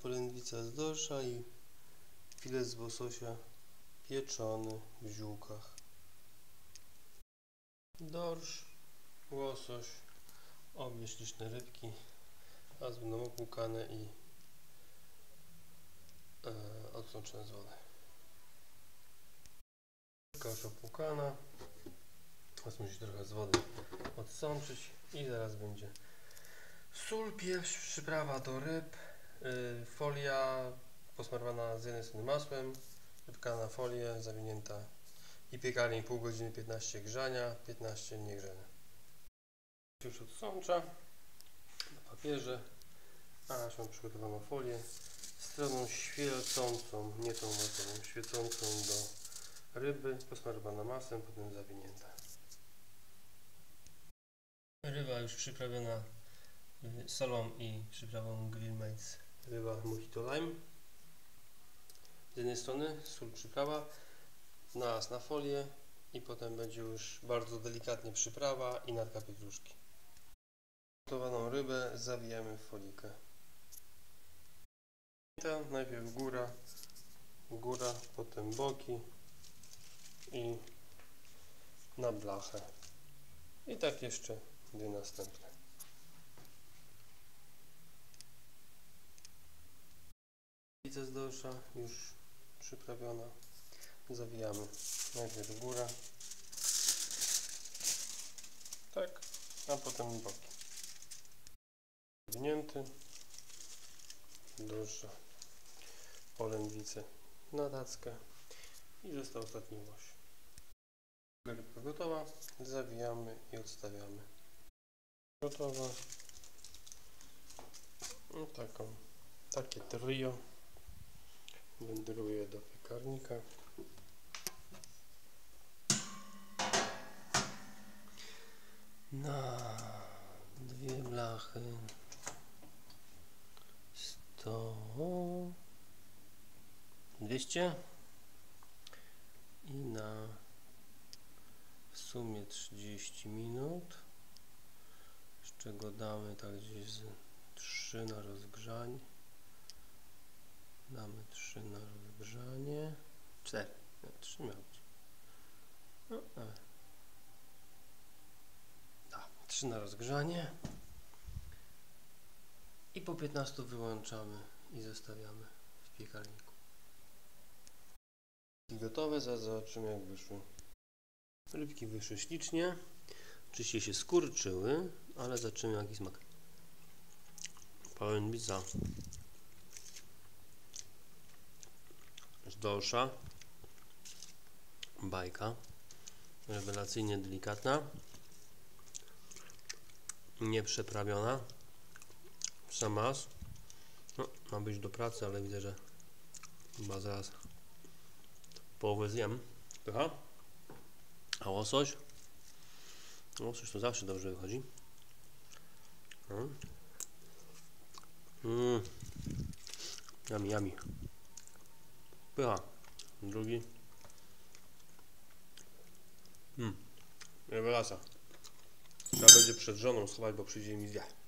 polędwica z dorsza i filet z łososia pieczony w ziółkach. Dorsz, łosoś, obie śliczne rybki, teraz będą opłukane i odsączone z wody. Rybka już opłukana, teraz musi trochę z wody odsączyć i zaraz będzie sól, pieprz, przyprawa do ryb, folia posmarowana z jednej strony masłem, rybka na folię zawinięta i piekarnik pół godziny, 15 grzania, 15 niegrzane. Już odsącza na papierze, a już mam przygotowaną folię stroną świecącą, nie tą masową, świecącą do ryby, posmarowana masłem, potem zawinięta. Ryba już przyprawiona solą i przyprawą Grill Mates. Ryba Mojito Lime. Z jednej strony sól, przyprawa, na folię i potem będzie już bardzo delikatnie przyprawa i natka pietruszki. Gotowaną rybę zawijamy w folikę. Najpierw góra, potem boki i na blachę. I tak jeszcze dwie następne. Polędwica z dorsza już przyprawiona. Zawijamy najpierw górę, tak, a potem boki. Zawinięty, dorsza, polędwicę na tackę i został ostatni łoś. Rybka gotowa, zawijamy i odstawiamy. Gotowa. No takie trio wędruje do piekarnika. Na dwie blachy 200 i na w sumie 30 minut, z czego damy tak gdzieś z 3 na rozgrzanie. Damy 3 na rozgrzanie, 4, nie, 3 miał być. No, da, 3 na rozgrzanie i po 15 wyłączamy i zostawiamy w piekarniku. I gotowe, zaraz zobaczymy jak wyszły. Rybki wyszły ślicznie, oczywiście się skurczyły, ale zobaczymy jaki smak. Polędwica z dorsza, bajka, rewelacyjnie delikatna, nieprzeprawiona, sam raz. No, ma być do pracy, ale widzę, że chyba zaraz połowę zjem. Pycha. A łosoś? Łosoś to zawsze dobrze wychodzi. Yummy, yummy. Pycha. Drugi. Rewelacja. Trzeba będzie przed żoną schować, bo przyjdzie mi zje.